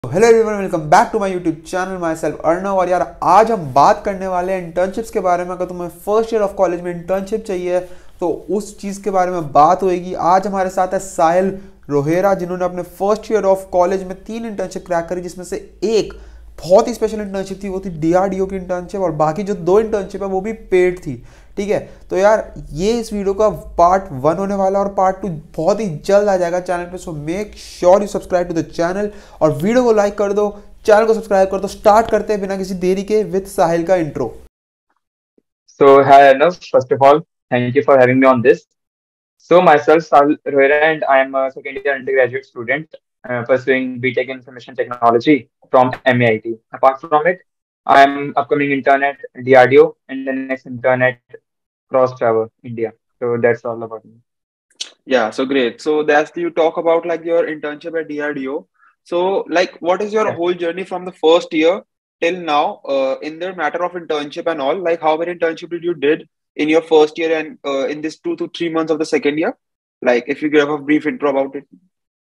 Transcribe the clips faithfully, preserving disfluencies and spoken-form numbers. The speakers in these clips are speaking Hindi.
Hello everyone, welcome back to my YouTube channel. Myself Arnav. और यार आज हम बात करने वाले हैं इंटर्नशिप्स के बारे में। अगर तुम्हें फर्स्ट ईयर ऑफ कॉलेज में इंटर्नशिप चाहिए तो उस चीज़ के बारे में बात होएगी। आज हमारे साथ है साहिल रोहेरा, जिन्होंने अपने फर्स्ट ईयर ऑफ कॉलेज में तीन इंटर्नशिप क्रैक करी, जिसमें से एक बहुत ही स्पेशल इंटर्नशिप थी, वो थी डीआरडीओ की इंटर्नशिप, और बाकी जो दो इंटर्नशिप है वो भी पेड थी। ठीक है, तो यार ये इस वीडियो का पार्ट वन होने वाला है और पार्ट टू बहुत ही जल्द आ जाएगा चैनल पे। So make sure you subscribe to the channel और वीडियो को लाइक कर दो, चैनल को सब्सक्राइब कर दो। स्टार्ट करते हैं बिना किसी देरी के विद साहिल का intro. So, hi Arnav. First of all, thank you for having me on this. So, myself, Sahil Rohira, and I am a second year undergraduate student uh, pursuing B Tech Information Technology from M A I T. Apart from it, I am upcoming intern at D R D O and the next intern at Cross Tower, India. So, that's all about me. Yeah, so great. So that's you talk about like your internship at D R D O. So like what is your Yeah. whole journey from the first year till now uh, in the matter of internship and all? Like how many internship did you did in your first year and uh, in this two to three months of the second year? Like if you give a brief intro about it.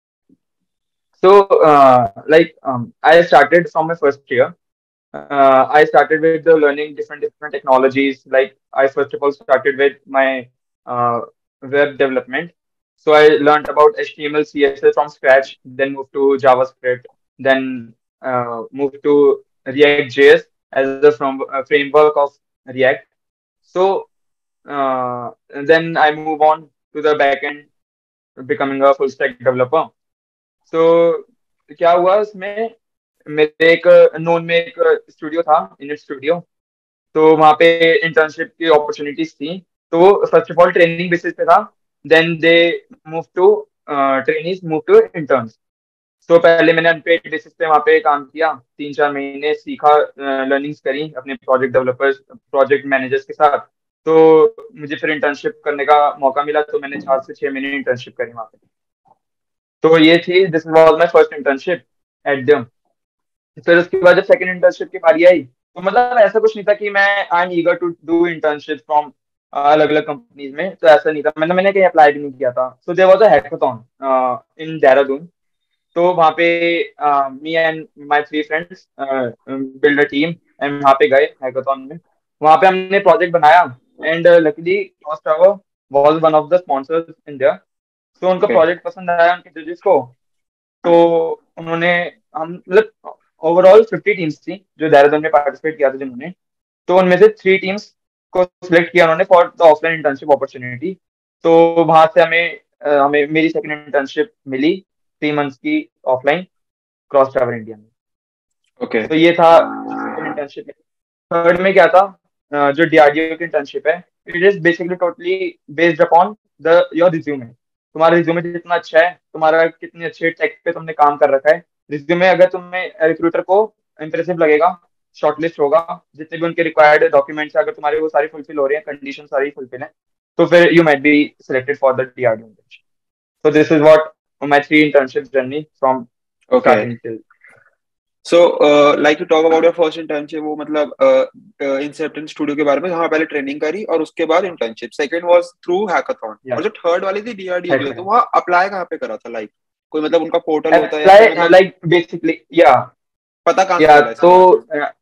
So, uh, like, um, I started from my first year. Uh, I started with the learning different different technologies. Like, I first of all started with my uh, web development. So I learned about H T M L, C S S from scratch. Then moved to JavaScript. Then uh, moved to React J S as the from uh, framework of React. So uh, and then I move on to the backend, becoming a full stack developer. तो क्या हुआ उसमें, मेरे एक नोन में एक स्टूडियो था, इनिट स्टूडियो। तो वहाँ पे इंटर्नशिप की अपॉर्चुनिटीज थी। तो first of all training basis पे था, then they move to trainees move to interns. तो पहले मैंने अनपेड बेसिस पे वहाँ पे काम किया, तीन चार महीने सीखा, लर्निंग्स करी अपने प्रोजेक्ट डेवलपर्स प्रोजेक्ट मैनेजर्स के साथ। तो मुझे फिर इंटर्नशिप करने का मौका मिला, तो मैंने चार से छह महीने इंटर्नशिप करी वहाँ पे। तो ये थी, this was my first internship at them. फिर उसके बाद जब सेकंड इंटर्नशिप की बारी आई, तो मतलब ऐसा कुछ नहीं था कि मैं I am eager to do internship from अलग अलग कंपनीज में। तो ऐसा नहीं था, मैंने मैंने कहीं अप्लाई भी नहीं किया था। So there was a hackathon in Dehradun. तो वहाँ पे me and my three friends build a team and वहाँ पे गए हैकाथॉन में। वहाँ पे हमने प्रोजेक्ट बनाया and luckily cross tower was one of the sponsors in there. तो उनको Okay. प्रोजेक्ट पसंद आया उनके जजेस को। तो उन्होंने, हम मतलब ओवरऑल फिफ्टी टीम्स थी जो देहरादून में पार्टिसिपेट किया था जिन्होंने। तो उनमें से थ्री टीम्स को सिलेक्ट किया उन्होंने for the offline internship opportunity. तो वहां से हमें अ, हमें मेरी सेकंड इंटर्नशिप मिली, थ्री मंथ्स की ऑफलाइन, क्रॉस ट्रैवल इंडिया में। Okay. तो ये था सेकंड इंटर्नशिप। थर्ड में क्या था, अ, जो डीआरडीओ की इंटर्नशिप है, it is basically totally based upon the your resume. तुम्हारा रिज्यूमे जितना अच्छा है, तुम्हारा कितने अच्छे टेक पे तुमने काम कर रखा है, रिज्यूमे अगर तुम्हें रिक्रूटर को इंप्रेसिव लगेगा, शॉर्टलिस्ट होगा। जितने भी उनके रिक्वायर्ड डॉक्यूमेंट्स अगर तुम्हारे वो सारी फुलफिल हो रही हैं, कंडीशन सारी फुलफिल है, तो फिर you might be selected for the DRDO internship. So this is what my three internship journey from Okay. starting till. So uh, like to talk about your first internship वो मतलब uh, uh, इंसेप्टन स्टूडियो के बारे में जहाँ पहले ट्रेनिंग करी और उसके बाद internship. Second was through hackathon Yeah, और जो थर्ड वाली थी डीआरडीओ के लिए, तो hackathon. वहाँ अप्लाई कहाँ पे करा था? लाइक कोई मतलब उनका पोर्टल होता है या फिर Apply uh, मतलब like basically, yeah, पता कहाँ से yeah. चला इसके तो बारे में? uh,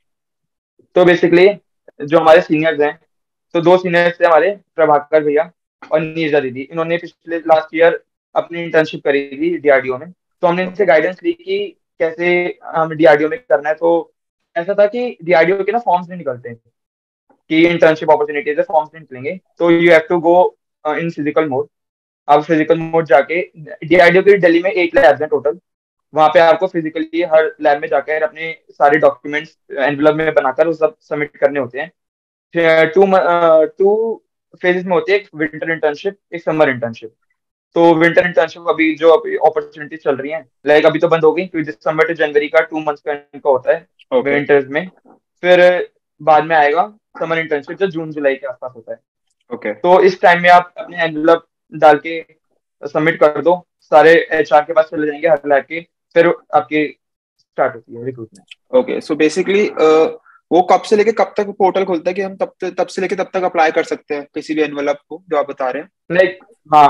तो बेसिकली जो हमारे सीनियर्स हैं, तो दो सीनियर्स थे हमारे, प्रभाकर भैया और नीरजा दीदी। इन्होंने पिछले लास्ट ईयर अपनी इंटर्नशिप करी थी डीआरडीओ में। तो हमने इनसे ओके। गाइडेंस ली कि कैसे हम डीआरडीओ में करना है। तो ऐसा था कि डीआरडीओ के ना फॉर्म्स नहीं निकलते कि इंटर्नशिप अपॉर्चुनिटीज है, फॉर्म्स नहीं निकलेंगे, तो you have to go in physical mode. आप फिजिकल मोड जाके, डीआरडीओ की दिल्ली में एट लैब्स हैं टोटल। वहां पे आपको फिजिकली हर लैब में जाकर अपने सारे डॉक्यूमेंट्स एनवलप में बनाकर वो सब सबमिट करने होते हैं। टू टू फेजेस में होती है, एक विंटर इंटर्नशिप, एक समर इंटर्नशिप। तो विंटर इंटर्नशिप अभी जो अभी अपॉर्चुनिटी चल रही है, लाइक अभी तो बंद हो गई क्योंकि दिसंबर टू जनवरी का टू मंथ्स का इनका होता है ओके। विंटर्स में। फिर बाद में आएगा समर इंटर्नशिप जो जून जुलाई के आसपास होता है। ओके। तो इस टाइम में आप अपने एनवलप डाल के सबमिट कर दो, सारे एचआर के पास चले जाएंगे हर लैब के। फिर आपकी स्टार्ट होती है रिक्रूटमेंट। ओके, सो बेसिकली वो कब से लेके कब तक पोर्टल खुलता है कि हम तब तब से लेके तब तक अप्लाई कर सकते हैं किसी भी एनवलप को जो आप बता रहे हैं? लाइक हाँ,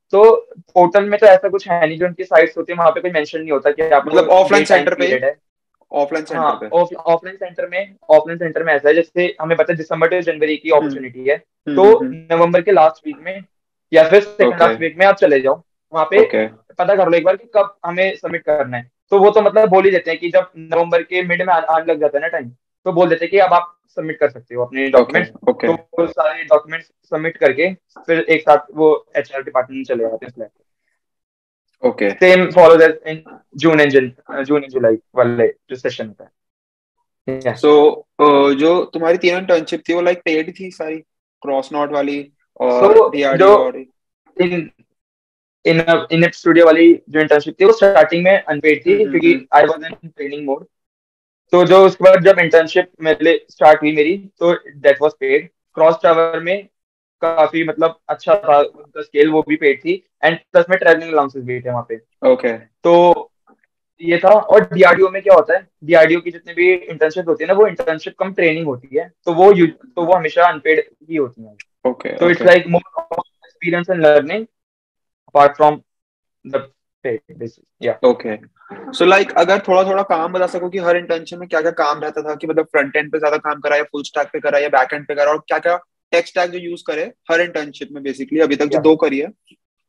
तो पोर्टल में तो ऐसा कुछ है नहीं, जो उनकी साइट्स होती है वहां पे कोई मेंशन नहीं होता कि आपको मतलब ऑफलाइन ये टाइम सेंटर पे, पीरियड है। ऑफलाइन हाँ, सेंटर पे। ऑफलाइन सेंटर में ऑफलाइन सेंटर में ऐसा है, जैसे हमें पता है दिसंबर टू जनवरी की हम्म अपॉर्चुनिटी है, हम्म तो हम्म हम्म। नवंबर के लास्ट वीक में या फिर सेकंड ओके लास्ट वीक में आप चले जाओ वहां पे, ओके पता कर लो एक बार कि कब हमें सबमिट करना है। तो वो तो मतलब बोल ही देते हैं कि जब नवंबर के मिड में आ- आने लग जाता है ना टाइम, तो बोल देते हैं कि अब आप सबमिट कर सकते हो अपने ओके डॉक्यूमेंट्स। ओके तो वो सारे डॉक्यूमेंट्स सबमिट करके फिर एक साथ वो एच आर डिपार्टमेंट में चले जाते हैं। Okay. Same follows as in June and June and July वाले जो सेशन होता है। Yeah. सो जो तुम्हारी तीनों इंटर्नशिप थी वो लाइक पेड थी सारी, क्रॉस नॉट वाली सो और जो डीआरडीओ वाली? इन इन इन स्टूडियो वाली जो इंटर्नशिप थी वो स्टार्टिंग में अनपेड हम्म थी, हम्म क्योंकि हम्म। I was in training mode. तो जो उसके बाद जब इंटर्नशिप मेरे लिए स्टार्ट हुई मेरी, तो that was paid. Cross tower में काफी मतलब अच्छा था उनका स्केल, वो भी पेड थी, एंड प्लस में ट्रैवलिंग अलाउंसेस भी थे वहाँ पे। ओके तो ये था। और डीआरडीओ में क्या होता है, डीआरडीओ की जितने भी इंटर्नशिप होती है ना, वो इंटर्नशिप कम ट्रेनिंग होती है, तो वो यू- तो वो हमेशा अनपेड ही होती है। ओके तो it's okay like more experience and learning apart from the paid basis. या ओके। सो लाइक अगर थोड़ा थोड़ा काम बता सको कि हर इंटर्नशिप में क्या क्या काम रहता था, कि मतलब फ्रंट एंड पे ज्यादा काम करा या फुल स्टैक पे करा या बैक एंड पे करा, और क्या क्या टेक स्टैक जो यूज करे हर इंटर्नशिप में बेसिकली अभी तक जो या दो करी है?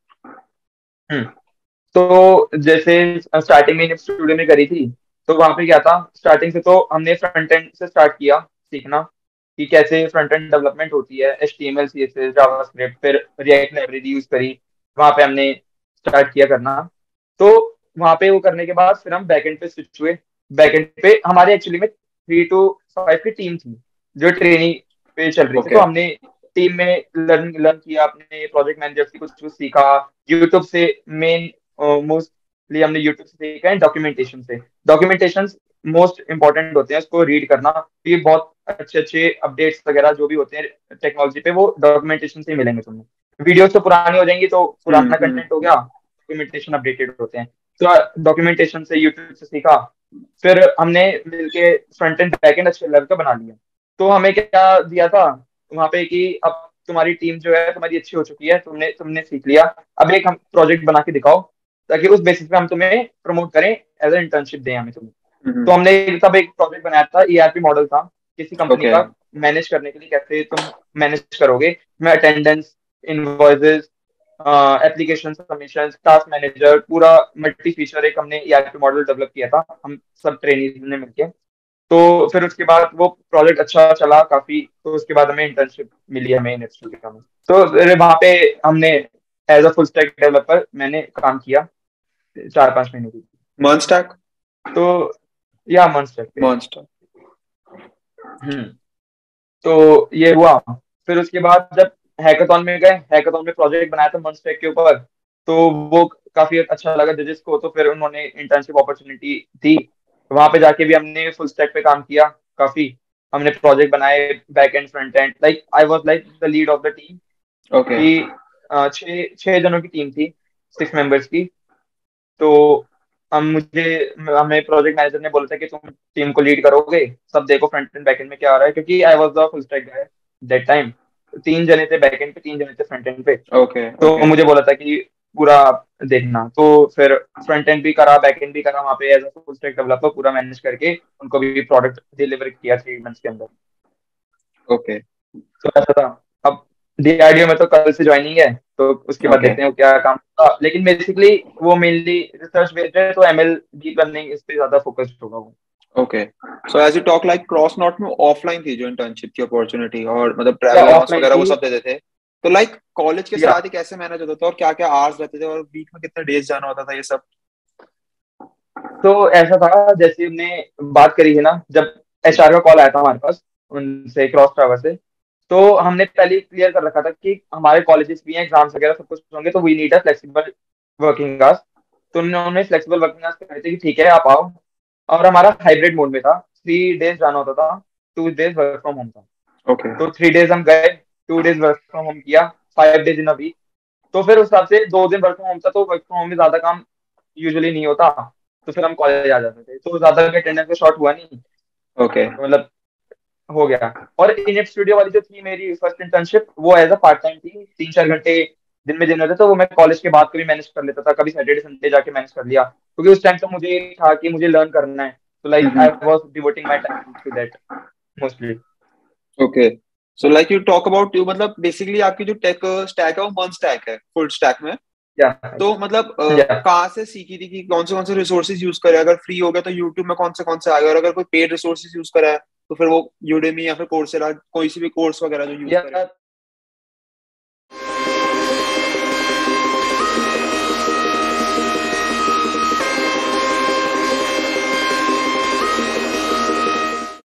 हम्म तो जैसे स्टार्टिंग में स्टूडियो में करी थी, तो वहां पे क्या था, स्टार्टिंग से तो हमने फ्रंट एंड से स्टार्ट किया सीखना कि कैसे फ्रंट एंड डेवलपमेंट होती है, H T M L C S S JavaScript, फिर रिएक्ट लाइब्रेरी यूज करी। वहां पे हमने स्टार्ट किया करना। तो वहां पे वो करने के बाद फिर हम बैकएंड पे स्विच हुए। बैकएंड पे हमारे एक्चुअली में थ्री टू फाइव की टीम थी जो ट्रेनिंग पे चल रही थी। तो ओके हमने टीम में लर्न लर्न किया, अपने प्रोजेक्ट मैनेजर से कुछ कुछ सीखा, यूट्यूब से मेन मोस्टली हमने यूट्यूब से सीखा है, डॉक्यूमेंटेशन से। डॉक्यूमेंटेशन मोस्ट इंपॉर्टेंट होते हैं, उसको रीड करना। तो ये बहुत अच्छे अच्छे अपडेट्स वगैरह जो भी होते हैं टेक्नोलॉजी पे, वो डॉक्यूमेंटेशन से ही मिलेंगे तुम्हें। वीडियोस तो पुरानी हो जाएंगी, तो हम्म पुराना हम्म कंटेंट हो गया, डॉक्यूमेंटेशन अपडेटेड होते हैं। तो डॉक्यूमेंटेशन से यूट्यूब से सीखा। फिर हमने मिलके फ्रंट एंड बैक एंड अच्छे लेवल का बना लिया। तो हमें क्या दिया था वहां पे कि अब तुम्हारी टीम जो है तुम्हारी अच्छी हो चुकी है, तुमने तुमने सीख लिया, अब एक हम प्रोजेक्ट बना के दिखाओ, ताकि उस बेसिस पे हम तुम्हें प्रमोट करें, एज ए इंटर्नशिप दें हमें तुम्हें। तो हम्म। हमने तब एक प्रोजेक्ट बनाया था, ई आर पी मॉडल था किसी कंपनी ओके का, मैनेज करने के लिए कैसे तुम मैनेज करोगे। मैं attendance, invoices, application submission, task manager, पूरा मल्टी फीचर एक हमने E R P model develop किया था हम सब ट्रेनिंग ने मिलके। तो फिर उसके बाद वो प्रोजेक्ट अच्छा चला काफी, तो उसके बाद हमें इंटर्नशिप मिली हमें इन इंस्टीट्यूट में। तो फिर वहां पे हमने as a full stack developer मैंने काम किया चार पांच महीने की। MERN stack. तो या मंथ तक पे। MERN stack. हम्म तो ये हुआ। फिर उसके बाद जब हैकाथॉन में गए, हैकाथॉन में प्रोजेक्ट बनाया था मंथ के ऊपर, तो वो काफी अच्छा लगा जजेस को, तो फिर उन्होंने इंटर्नशिप अपॉर्चुनिटी दी। वहां पे जाके भी हमने फुल स्टैक पे काम किया काफी। हमने प्रोजेक्ट बनाए, back end front end, like I was like the lead of the team. Okay कि अ, छः छः जनों की टीम थी, सिक्स मेंबर्स की। तो हम मुझे हमें प्रोजेक्ट मैनेजर ने बोला था कि तुम टीम को लीड करोगे, सब देखो फ्रंट एंड बैक एंड में क्या आ रहा है, क्योंकि I was the full stack guy that time. तीन जने थे बैक एंड पे, तीन जने थे फ्रंट एंड पे। ओके तो ओके मुझे बोला था कि पूरा देखना। तो फिर फ्रंट एंड भी करा, बैक एंड भी करा वहाँ पे, as a full stack developer पूरा मैनेज करके उनको भी प्रोडक्ट डिलीवर किया थ्री मंथ्स के अंदर। ओके तो ऐसा था। अब डीआरडीओ में तो कल से ज्वाइनिंग है, तो उसके बाद ओके देखते हैं क्या काम होगा। लेकिन बेसिकली वो मेनली रिसर्च बेस्ड है, तो एमएल डीप लर्निंग इस पे ज्यादा फोकस्ड होगा वो। Okay. So as you talk like cross not में ऑफलाइन थी जो इंटर्नशिप की अपॉर्चुनिटी, और मतलब या ट्रैवल अलाउंस ऑफलाइन वगैरह वो थी। सब देते थे। तो लाइक कॉलेज के या साथ ही कैसे मैनेज होता था, और क्या क्या आवर्स रहते थे, और वीक में कितने डेज जाना होता था, ये सब? तो ऐसा था, जैसे हमने बात करी है ना, जब एचआर का कॉल आया था हमारे पास उनसे, क्रॉस टावर से, तो हमने पहले ही क्लियर कर रखा था कि हमारे कॉलेजेस भी हैं, एग्जाम्स वगैरह सब कुछ होंगे, तो we need a flexible working hours. तो उन्होंने फ्लेक्सिबल वर्किंग आवर्स कहे थे कि ठीक है आप आओ। और हमारा हाइब्रिड मोड में था, थ्री डेज जाना होता था, two days work from home था। ओके तो थ्री डेज हम गए, two days work from home किया, five days in a week. तो फिर उस हिसाब से दो दिन वर्क फ्रॉम होम था, तो वर्क फ्रॉम होम में ज्यादा काम यूजुअली नहीं होता, तो फिर हम कॉलेज आ जाते थे, तो ज्यादा अटेंडेंस का शॉर्ट हुआ नहीं। ओके तो मतलब हो गया। और इन स्टूडियो वाली जो थी मेरी फर्स्ट इंटर्नशिप, वो एज अ पार्ट टाइम थी, तीन चार घंटे दिन में दिन होते तो वो मैं कॉलेज के बाद कभी मैनेज कर लेता था, कभी सैटरडे संडे जाके मैनेज कर लिया, क्योंकि उस टाइम तो मुझे ये था कि मुझे लर्न करना है, तो like I Mm-hmm. Was devoting my time to that mostly. Okay. So like you talk about you मतलब basically आपकी जो टेक स्टैक है वो वन स्टैक है फुल स्टैक में। या तो मतलब अ, या कहाँ से सीखी थी कि कौन से कौन से रिसोर्सेज यूज करे? अगर फ्री हो गया तो यूट्यूब में कौन से कौन से आ गए, और अगर कोई पेड रिसोर्सेज यूज करा है तो फिर वो यूडेमी या फिर कोर्सेरा, कोई सी भी कोर्स वगैरह जो यूज या करे।